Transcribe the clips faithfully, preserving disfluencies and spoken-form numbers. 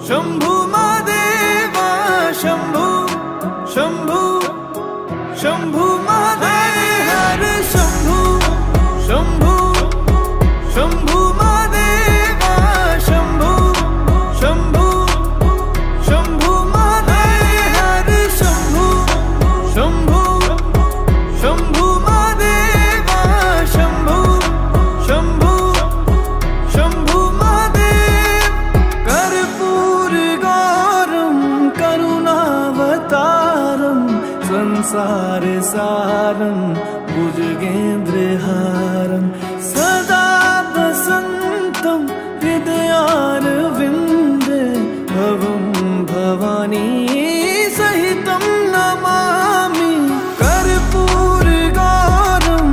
शंभु महादेवा शंभु शंभु शंभु महादेव हर शंभु शंभु शंभु महादेवा शंभु शंभु शंभु महादेव हर शंभु शंभु शंभु महादेवा शंभु शंभु शंभु महादेव कर्पूर गौरम करुणावतारम संसार सारम भुजगेन्द्रहारम सदा वसंतम हृदयारविंदे भवं भवानी सहितं नमामि कर्पूर गौरम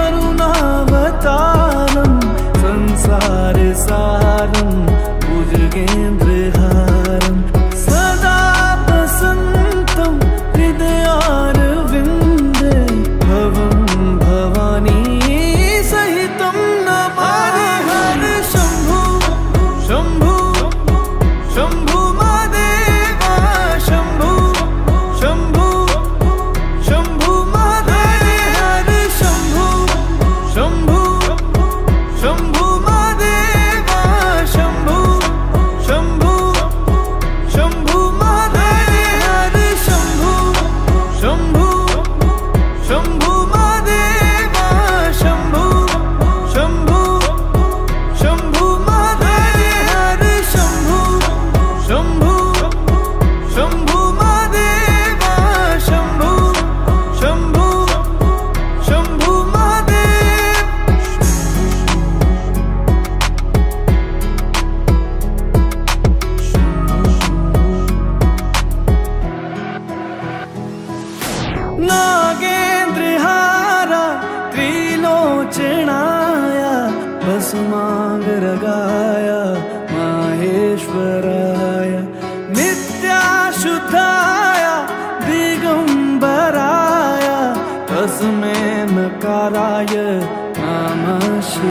करुणावतारम संसार सारम भुजगेन्द्रहारम सदा वसंतम हृदयारविंदे भवं भवानी सहितं नमामि हर शंभु शंभु शंभु महादेवा शंभु शंभु शंभु महादेव हर शंभु शंभु शंभु महादेवा शंभु शंभु शंभु महादेव हर शंभु शंभु शंभु महादेवा शंभु शंभु शंभु महादेव हर शंभु शंभु शंभु महादेवा शंभु शंभु शंभु महादेव नागेन्द्रहारा त्रिलोचनाय भस्मांगरागाय माहेश्वराय नित्याशुद्धाय दिगंबराय तस्मै नकाराय नमः शिवाय।